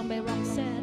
by Roxette.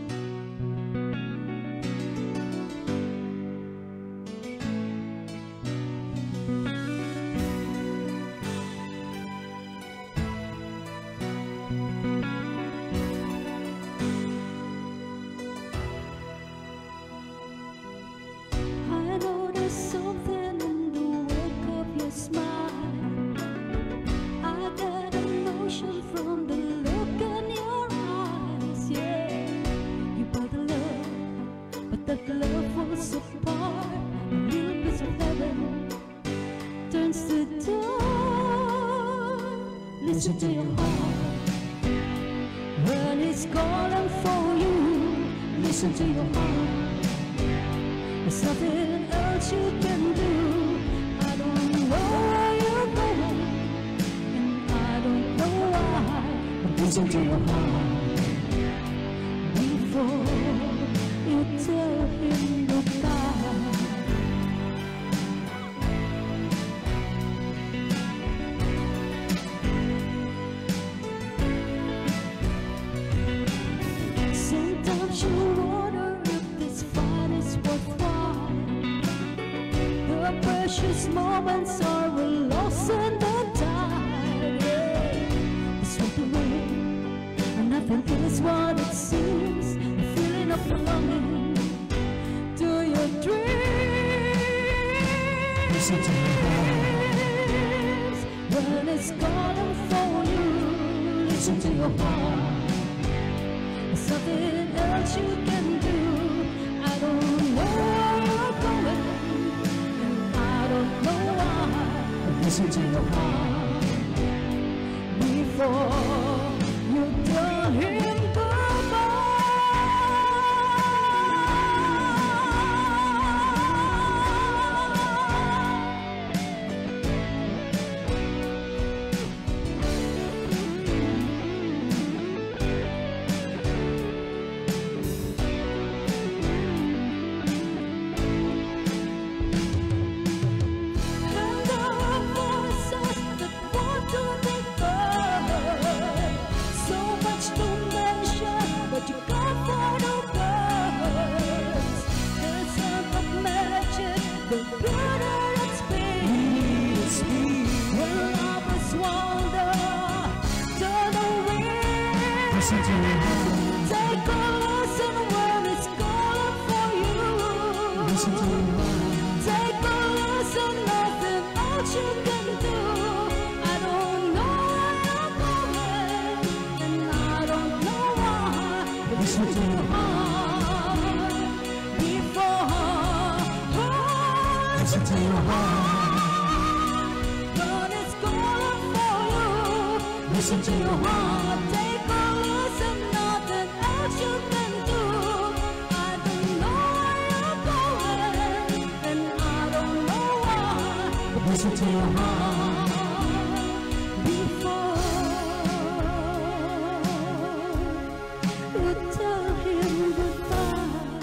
I know there's something in the wake of your smile. I get a notion from the look in your eyes. Yeah, you brought the love, but that love was apart. A little piece of heaven turns to dark. Listen to your heart when it's calling for you. Listen to your heart. There's nothing else you can do. I don't know where you're going, and I don't know why. But listen to your heart before you tell him goodbye. Sometimes you wonder if this fight is worthwhile. The precious moments are lost in the tide. Yeah, this was the way, and nothing is what it seems. The feeling of belonging to your dreams. Listen to your heart when it's calling for you. Listen to your heart. There's nothing else you can do. I don't know where you're going, and I don't know why. But listen to your heart before you tell him goodbye. But you can't find no words. The sound of magic, the better it's been. When lovers wander, turn away. Listen to your heart. Take a listen when it's calling for you. Listen to your heart. Take a listen, nothing else you can do. I don't know where you're going, and I don't know why. Listen to your heart before. Listen to your heart when it's calling for you. Listen to your heart. Take a listen, nothing else you can do. I don't know where you're going, and I don't know why. Listen to your heart before you tell him goodbye.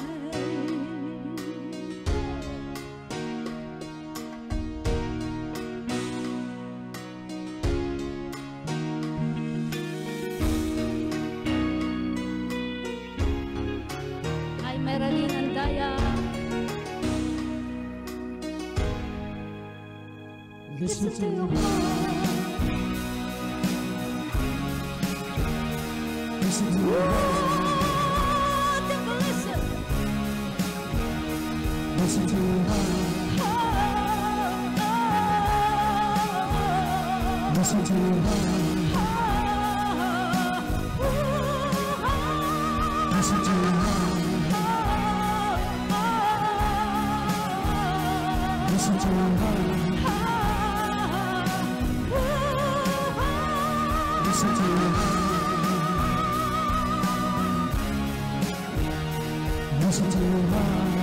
Ay, Marilyn Andaya. Listen to your heart. Listen to your heart. Take a listen. Listen to your heart. Listen to your heart. Listen to your heart. Listen to your heart. Listen to your heart. Listen to your heart.